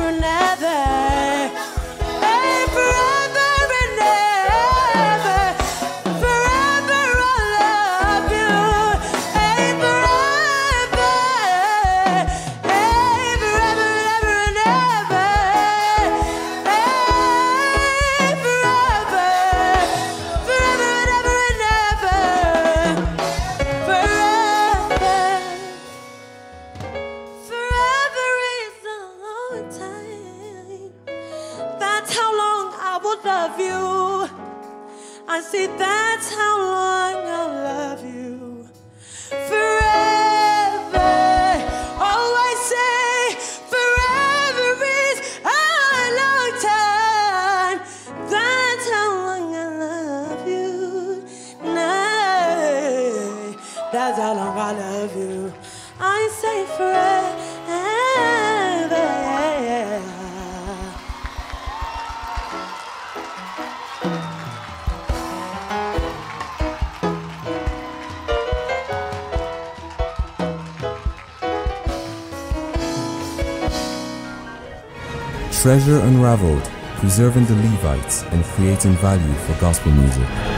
and ever. Hey, forever and ever. Forever I love you. Hey, forever. Hey, forever and ever and ever. Hey, forever. Forever and ever and ever. Forever. Forever is a long time. That's how long I will love you. I say that's how long I'll love you. Forever. Oh, I say forever is a long time. That's how long I love you. Nah, that's how long I love you. I say forever. Treasure Unravelled, preserving the Levites and creating value for gospel music.